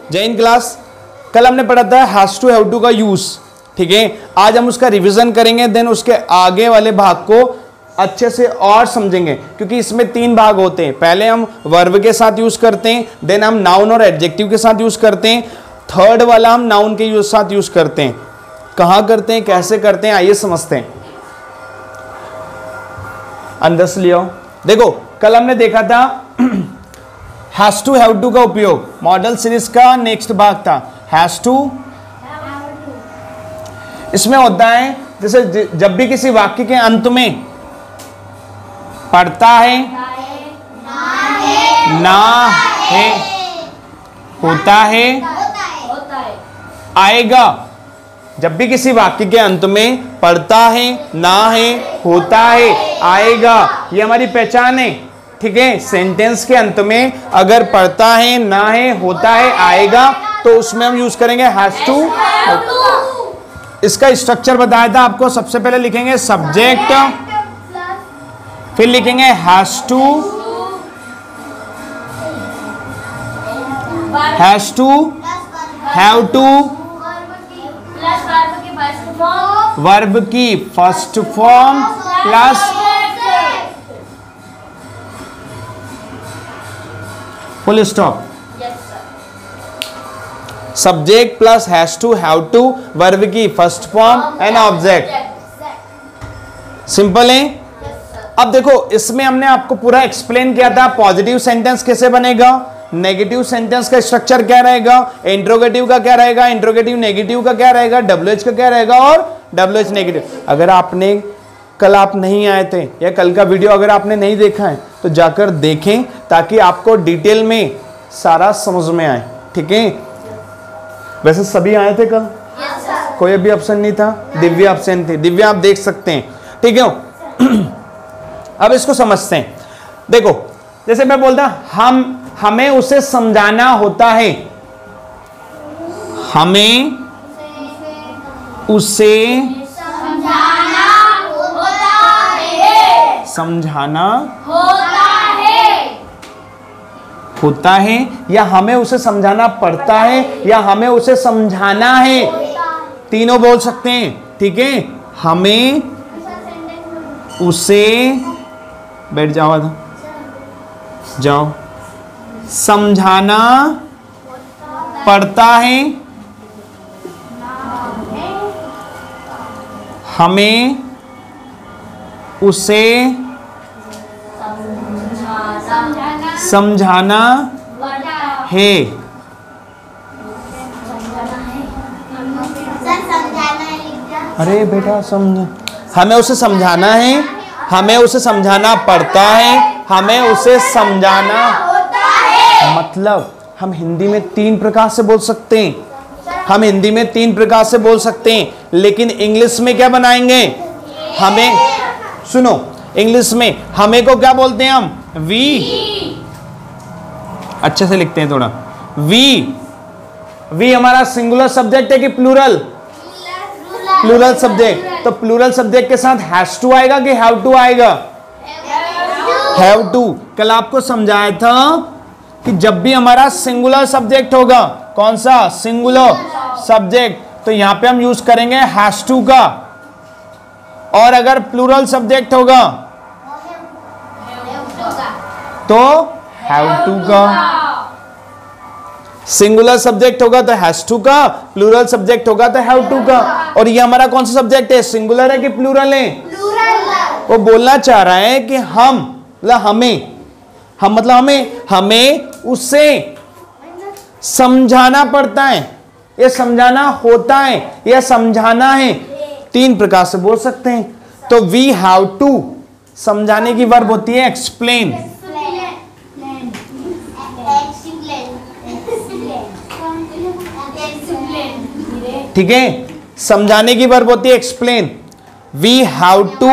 जय हिंद क्लास। कल हमने पढ़ा था हैज टू हैव टू का यूज, ठीक है। आज हम उसका रिवीजन करेंगे, देन उसके आगे वाले भाग को अच्छे से और समझेंगे, क्योंकि इसमें 3 भाग होते हैं। पहले हम वर्ब के साथ यूज करते हैं, देन हम नाउन और एडजेक्टिव के साथ यूज करते हैं, थर्ड वाला हम नाउन के साथ यूज करते हैं। कहाँ करते हैं, कैसे करते हैं, आइए समझते हैं। अंदर से लियो। देखो कल हमने देखा था हैज टू हैव टू का उपयोग, मॉडल सीरीज का नेक्स्ट भाग था हैज टू। इसमें होता है जैसे जब भी किसी वाक्य के अंत में पढ़ता है, ना है, होता है, आएगा। जब भी किसी वाक्य के अंत में पढ़ता है, ना है, होता है, आएगा, ये हमारी पहचान है, ठीक है। सेंटेंस के अंत में अगर पढ़ता है, ना है, होता है, आएगा, तो उसमें हम यूज करेंगे हैज टू। इसका स्ट्रक्चर बताया था आपको। सबसे पहले लिखेंगे सब्जेक्ट, फिर लिखेंगे has to, has to, have to, verb की first form plus full stop. Subject plus has to, have to, verb की first form and object. Simple है। अब देखो इसमें हमने आपको पूरा एक्सप्लेन किया था पॉजिटिव सेंटेंस कैसे बनेगा, नेगेटिव सेंटेंस का स्ट्रक्चर क्या रहेगा, इंट्रोगेटिव का क्या रहेगा, इंट्रोगेटिव नेगेटिव का क्या रहेगा, डब्ल्यूएच का क्या रहेगा और डब्ल्यूएच नेगेटिव। अगर आपने कल आप नहीं आए थे या कल का वीडियो अगर आपने नहीं देखा है तो जाकर देखें, ताकि आपको डिटेल में सारा समझ में आए, ठीक है। वैसे सभी आए थे कल? कोई अभी ऑप्शन नहीं था? दिव्या ऑप्शन थी। दिव्या आप देख सकते हैं, ठीक है। अब इसको समझते हैं। देखो जैसे मैं बोलता हमें उसे समझाना होता है, हमें उसे समझाना होता है, या हमें उसे समझाना पड़ता है, या हमें उसे समझाना है। तीनों बोल सकते हैं, ठीक है। हमें उसे, बैठ जाओ, जाओ, समझाना पड़ता है, हमें उसे समझाना है। अरे बेटा समझ, हमें उसे समझाना है, हमें उसे समझाना पड़ता है, हमें उसे समझाना, मतलब हम हिंदी में 3 प्रकार से बोल सकते हैं। हम हिंदी में 3 प्रकार से बोल सकते हैं, लेकिन इंग्लिश में क्या बनाएंगे? हमें, सुनो, इंग्लिश में हमें को क्या बोलते हैं हम? वी। अच्छे से लिखते हैं थोड़ा। वी हमारा सिंगुलर सब्जेक्ट है कि प्लूरल? Plural subject. तो प्लूरल सब्जेक्ट के साथ हैज टू आएगा कि हैव टू आएगा? Have to. कल आपको समझाया था कि जब भी हमारा सिंगुलर सब्जेक्ट होगा, कौन सा? सिंगुलर सब्जेक्ट, तो यहां पे हम यूज करेंगे हैज टू का। और अगर प्लूरल सब्जेक्ट होगा तो हैव टू का। सिंगुलर सब्जेक्ट होगा तो हैज टू का, प्लूरल सब्जेक्ट होगा तो हैव टू का। और ये हमारा कौन सा सब्जेक्ट है? सिंगुलर है कि प्लूरल है? वो बोलना चाह रहा है कि हम, मतलब हमें उससे समझाना पड़ता है, या समझाना होता है, या समझाना है। 3 प्रकार से बोल सकते हैं। तो वी हैव टू समझाने की वर्ब होती है एक्सप्लेन, ठीक है। समझाने की वर्ब होती है explain. We have to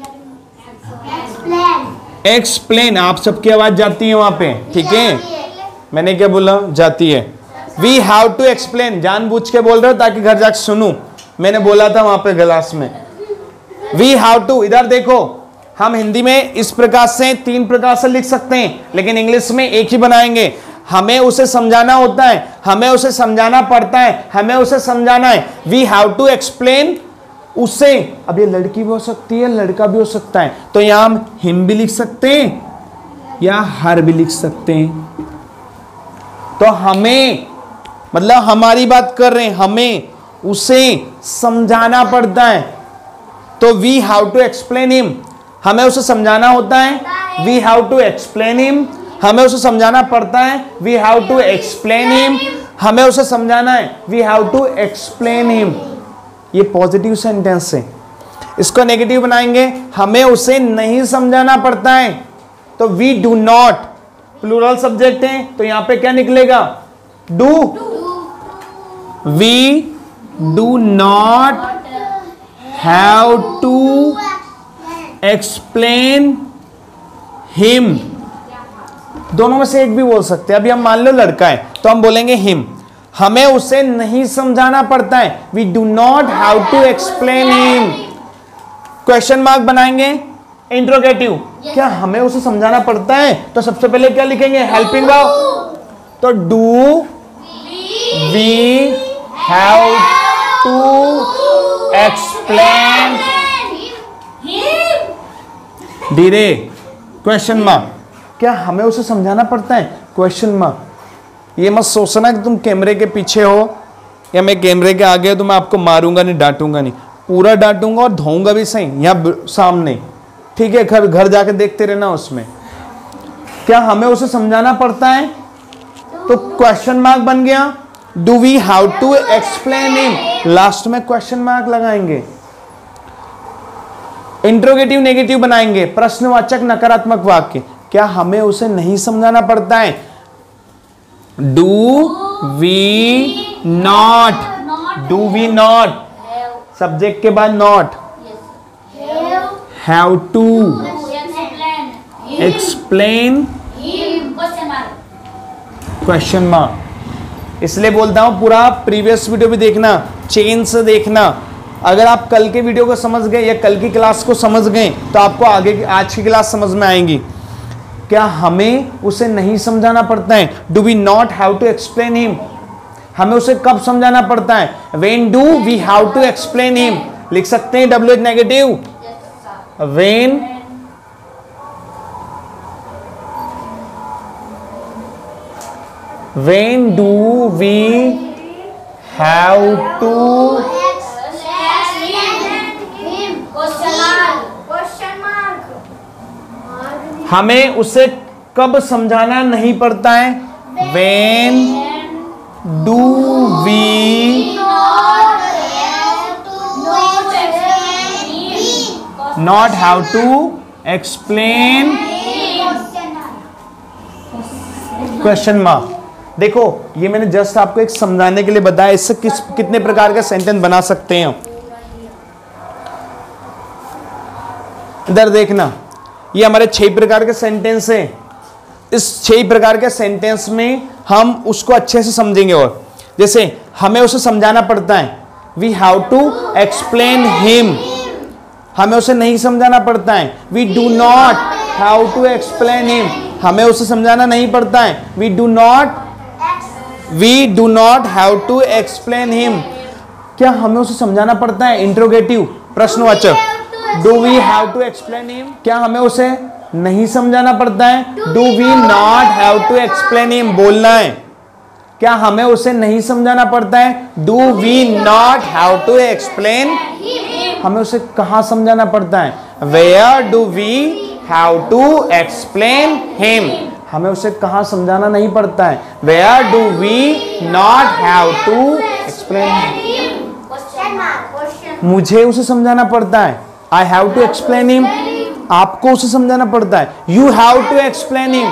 explain. आप सबकी आवाज जाती है वहां पे, ठीक है। मैंने क्या बोला? जाती है। We have to explain. जानबूझ के बोल रहे हो ताकि घर जाकर सुनूं। मैंने बोला था वहां पे क्लास में। वी हैव टू, इधर देखो, हम हिंदी में इस प्रकार से 3 प्रकार से लिख सकते हैं, लेकिन इंग्लिश में एक ही बनाएंगे। हमें उसे समझाना होता है, हमें उसे समझाना पड़ता है, हमें उसे समझाना है। वी हैव टू एक्सप्लेन उसे। अब ये लड़की भी हो सकती है, लड़का भी हो सकता है, तो यहां हम हिम भी लिख सकते हैं या हर भी लिख सकते हैं। तो हमें मतलब हमारी बात कर रहे हैं, हमें उसे समझाना पड़ता है, तो we have to explain him. हमें उसे समझाना होता है, we have to explain him. हमें उसे समझाना पड़ता है, we have to explain him. हमें उसे समझाना है, we have to explain him. ये पॉजिटिव सेंटेंस है। इसको नेगेटिव बनाएंगे, हमें उसे नहीं समझाना पड़ता है, तो we do not, plural subject है, तो यहां पे क्या निकलेगा? Do. We do not have to explain him. दोनों में से एक भी बोल सकते हैं। अभी हम मान लो लड़का है तो हम बोलेंगे हिम। हमें उसे नहीं समझाना पड़ता है, we do not have to explain him. Question mark बनाएंगे, इंट्रोगेटिव। क्या हमें उसे समझाना पड़ता है? तो सबसे पहले क्या लिखेंगे? Helping verb. तो do we have to explain धीरे क्वेश्चन मार्क। क्या हमें उसे समझाना पड़ता है? Question mark. ये मत सोचना कि तुम कैमरे के पीछे हो या मैं कैमरे के आगे हो तो मैं आपको मारूंगा नहीं, डांटूंगा नहीं, पूरा डांटूंगा और धोऊंगा भी सही यहाँ सामने, ठीक है? घर जाके देखते रहना उसमें। क्या हमें उसे समझाना पड़ता है? तो क्वेश्चन मार्क बन गया। Do we have to explain him, last में क्वेश्चन मार्क लगाएंगे। इंट्रोगेटिव नेगेटिव बनाएंगे, प्रश्नवाचक नकारात्मक वाक्य। क्या हमें उसे नहीं समझाना पड़ता है? Do we not, do we not, subject के बाद not, have to explain question mark. इसलिए बोलता हूं पूरा प्रीवियस वीडियो भी देखना, चेन से देखना। अगर आप कल के वीडियो को समझ गए या कल की क्लास को समझ गए तो आपको आगे आज की क्लास समझ में आएंगी। क्या हमें उसे नहीं समझाना पड़ता है? Do we not have to explain him. हमें उसे कब समझाना पड़ता है? When do we have to explain him. लिख सकते हैं WH negative. When do we have to हमें उसे कब समझाना नहीं पड़ता है? When do we not have to explain question mark. देखो ये मैंने जस्ट आपको एक समझाने के लिए बताया, इससे कितने प्रकार का सेंटेंस बना सकते हैं। इधर देखना, ये हमारे 6 प्रकार के सेंटेंस हैं। इस 6 प्रकार के सेंटेंस में हम उसको अच्छे से समझेंगे। और जैसे हमें उसे समझाना पड़ता है, we have to explain him. हमें उसे नहीं समझाना पड़ता है, we do not have to explain him. हमें उसे समझाना नहीं पड़ता है, we do not have to explain him. क्या हमें उसे समझाना पड़ता है? इंट्रोगेटिव, प्रश्नवाचक। Do we have to explain him. क्या हमें उसे नहीं समझाना पड़ता है? Do we not have to explain him, बोलना है। क्या हमें उसे नहीं समझाना पड़ता है? Do we not have to explain. हमें उसे कहाँ समझाना पड़ता है? Where do we have to explain him. हमें उसे कहाँ समझाना नहीं पड़ता है? Where do we not have to explain. मुझे उसे समझाना पड़ता है, I have to explain him. आपको उसे समझाना पड़ता है, you have to explain him.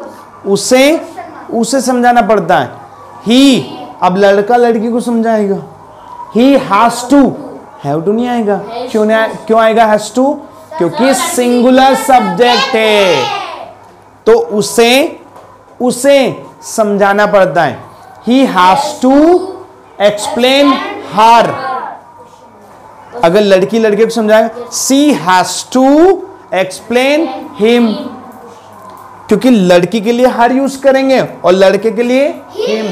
उसे समझाना पड़ता है, ही। अब लड़का लड़की को समझाएगा, he has to, have to नहीं आएगा। क्यों आएगा हैज टू? क्योंकि सिंगुलर सब्जेक्ट है, तो उसे समझाना पड़ता है। He has to explain her. अगर लड़की लड़के को समझाएगा, she has to explain him. क्योंकि लड़की के लिए हर यूज करेंगे और लड़के के लिए हिम।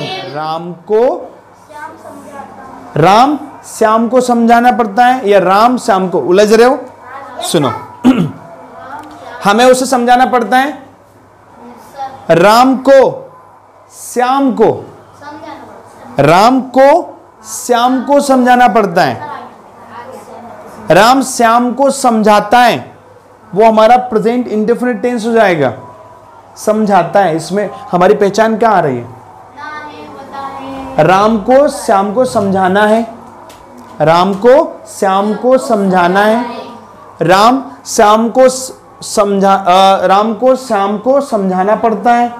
राम श्याम को समझाना पड़ता है या राम श्याम को? उलझ रहे हो? सुनो, हमें उसे समझाना पड़ता है, राम को श्याम को, राम को श्याम को समझाना पड़ता है। राम श्याम को समझाता है, वो हमारा प्रेजेंट इंडेफिनिट टेंस हो जाएगा। समझाता है, इसमें हमारी पहचान क्या आ रही है? राम को श्याम को समझाना है, राम को श्याम को समझाना है, राम श्याम को राम को श्याम को समझाना पड़ता है।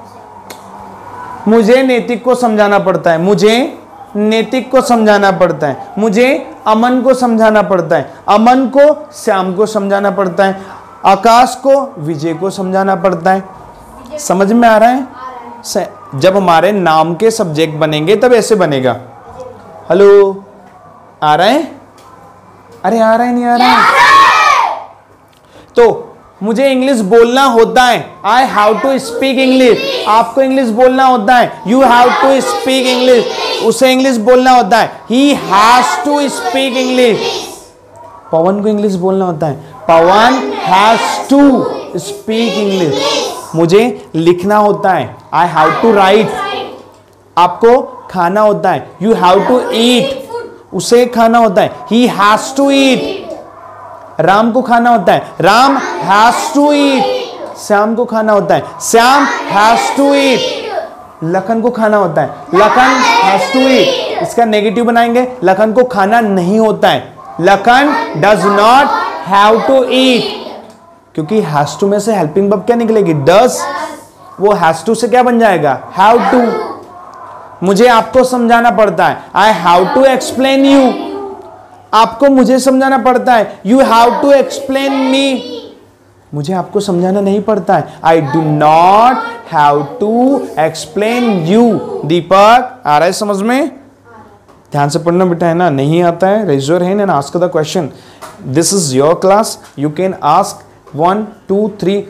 मुझे नैतिक को समझाना पड़ता है, मुझे नैतिक को समझाना पड़ता है, मुझे अमन को समझाना पड़ता है, अमन को श्याम को समझाना पड़ता है, आकाश को विजय को समझाना पड़ता है। समझ में आ रहा है? जब हमारे नाम के सब्जेक्ट बनेंगे तब ऐसे बनेगा। हेलो, आ रहा है? अरे आ रहा है, नहीं आ रहा है? तो मुझे इंग्लिश बोलना होता है, I have to speak English. आपको इंग्लिश बोलना होता है, you have to speak English. उसे इंग्लिश बोलना होता है, he has to speak English. Pawan को इंग्लिश बोलना होता है, Pawan has to speak English. मुझे लिखना होता है, आई हैव टू राइट। आपको खाना होता है, यू हैव टू ईट। उसे खाना होता है, he has to eat. Ram को खाना होता है, Ram has to eat. Shyam को खाना होता है, Shyam has to eat. Lakhan को खाना होता है, लखन हैज टू ईट। इसका नेगेटिव बनाएंगे, लखन को खाना नहीं होता है, Lakhan does not have to eat. क्योंकि हैज टू में से हेल्पिंग वर्ब क्या निकलेगी? डज। वो हैज टू से क्या बन जाएगा? Have to. मुझे आपको समझाना पड़ता है, I have to explain you. आपको मुझे समझाना पड़ता है, you have to explain me. मुझे आपको समझाना नहीं पड़ता है, I do not have to explain you. Deepak, आ रहा है समझ में? ध्यान से पढ़ना बेटा, है ना? नहीं आता है, raise your hand and ask the question. This is your class, you can ask 1 2 3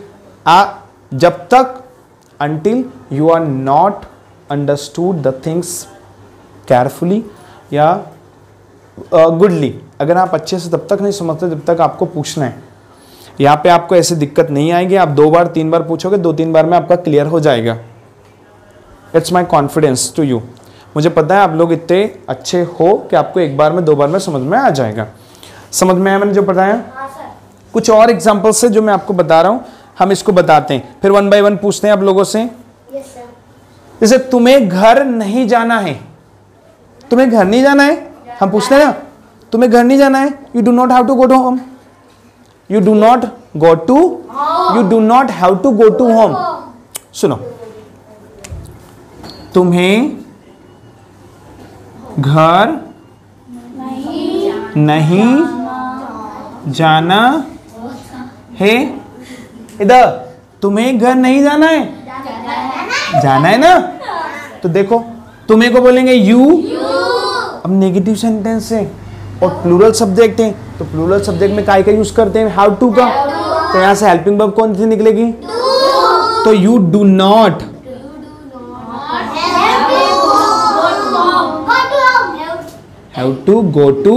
जब तक until you are not understood the things carefully या गुडली। अगर आप अच्छे से तब तक नहीं समझते जब तक आपको पूछना है। यहाँ पे आपको ऐसी दिक्कत नहीं आएगी, आप 2 बार 3 बार पूछोगे, 2-3 बार में आपका क्लियर हो जाएगा। It's my confidence to you. मुझे पता है आप लोग इतने अच्छे हो कि आपको 1 बार में 2 बार में समझ में आ जाएगा। समझ में आया मैंने जो बताया? कुछ और एग्जाम्पल से जो मैं आपको बता रहा हूँ हम इसको बताते हैं, फिर 1 by 1 पूछते हैं आप लोगों से। जैसे तुम्हें घर नहीं जाना है, तुम्हें घर नहीं जाना है, हम पूछते हैं ना, तुम्हें घर नहीं जाना है, you do not have to go to home. You do not go to, you do not have to go to home. सुनो, तुम्हें घर नहीं जाना है। इधर तुम्हें घर नहीं जाना है, जाना है ना? तो देखो तुम्हें को बोलेंगे यू। अब नेगेटिव सेंटेंस है और प्लूरल सब्जेक्ट है, तो प्लूरल सब्जेक्ट में काय का यूज करते हैं? हैव टू का। तो यहां से हेल्पिंग वर्ब कौन सी निकलेगी? तो you do not have to go to.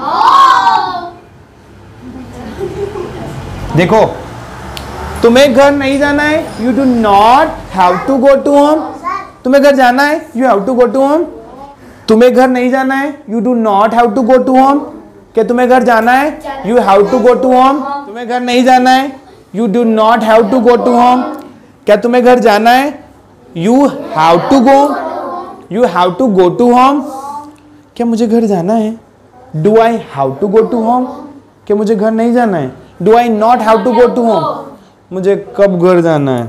देखो तुम्हें घर नहीं जाना है, you do not have to go to home. तुम्हें घर जाना है, you have to go to home. तुम्हें घर नहीं जाना है, you do not have to go to home. क्या तुम्हें घर जाना है, you have to go to home. तुम्हें घर नहीं जाना है, you do not have to go to home. क्या तुम्हें घर जाना है, you have to go, you have to go to home. क्या मुझे घर जाना है, do I have to go to home. क्या मुझे घर नहीं जाना है, do I not have to go to home. मुझे कब घर जाना है,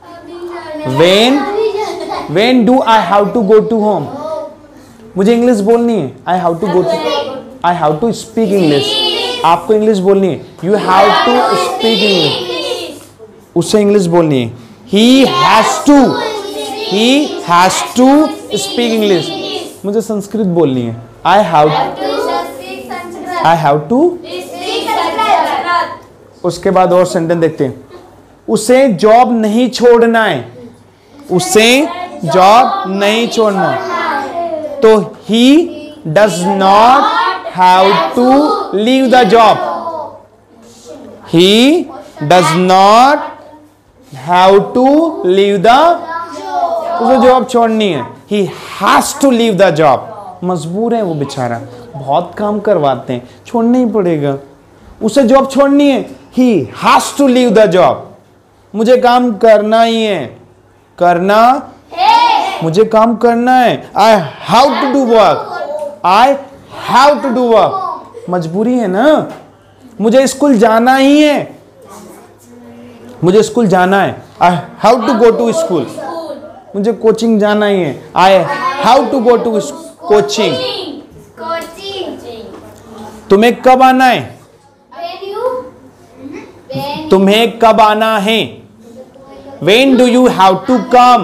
when do I have to go to home। मुझे इंग्लिश बोलनी है, I have to go to, I have to speak English। आपको इंग्लिश बोलनी है, you have to speak English। उससे इंग्लिश बोलनी है, he has to speak English। मुझे संस्कृत बोलनी है, I have to। उसके बाद और सेंटेंस देखते हैं, उसे जॉब नहीं छोड़ना है, उसे जॉब नहीं छोड़ना है। तो he does not have to leave the job, he does not have to leave the, उसे जॉब छोड़नी है, he has to leave the job. मजबूर है वो बेचारा, बहुत काम करवाते हैं, छोड़ना ही पड़ेगा, उसे जॉब छोड़नी है, he has to leave the job. मुझे काम करना ही है, करना है, मुझे काम करना है, I have to do work, I have to do work. मजबूरी है ना, मुझे स्कूल जाना ही है, मुझे स्कूल जाना है, I have to go to school, मुझे कोचिंग जाना ही है, I have to go to coaching. तुम्हें कब आना है, तुम्हें कब आना है, When do you have to come?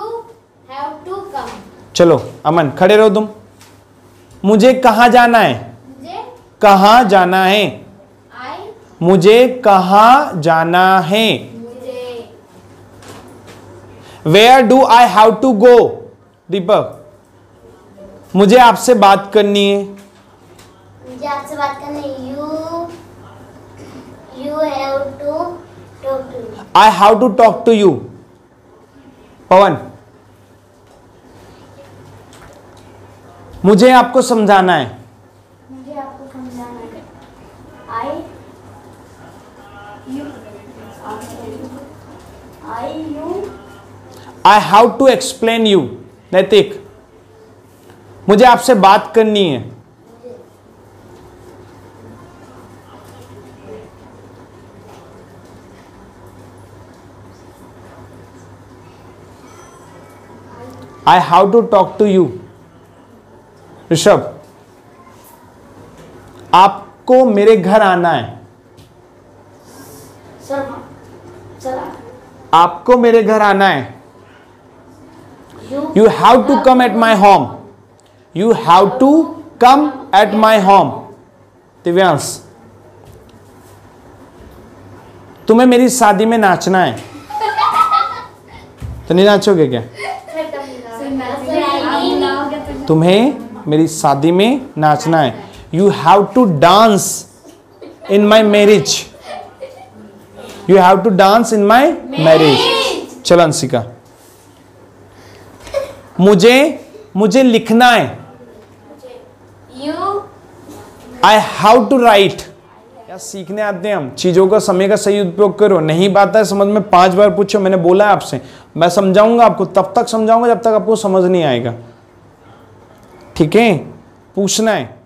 चलो अमन खड़े रहो तुम। मुझे कहाँ जाना है, कहाँ जाना है, मुझे कहाँ जाना है। Where do I have to go? दीपक, मुझे आपसे बात करनी है, मुझे आपसे बात करनी है, you have to talk to me. I have to talk to you. पवन, मुझे आपको समझाना है, मुझे आपको समझाना है, I have to explain you. नैतिक, मुझे आपसे बात करनी है, I have to talk to you. Rishabh, आपको मेरे घर आना है, आपको मेरे घर आना है, You have to come at my home. You have to come at my home. Divyansh, तुम्हें मेरी शादी में नाचना है, तो नहीं नाचोगे क्या? तुम्हें मेरी शादी में नाचना है, You have to dance in my marriage. You have to dance in my marriage. चलो अंशिका, मुझे लिखना है, I have to write. क्या सीखने आते हैं हम, चीजों का समय का सही उपयोग करो, नहीं बात है समझ में 5 बार पूछो, मैंने बोला है आपसे, मैं समझाऊंगा आपको, तब तक समझाऊंगा जब तक आपको समझ नहीं आएगा, ठीक है? पूछना है।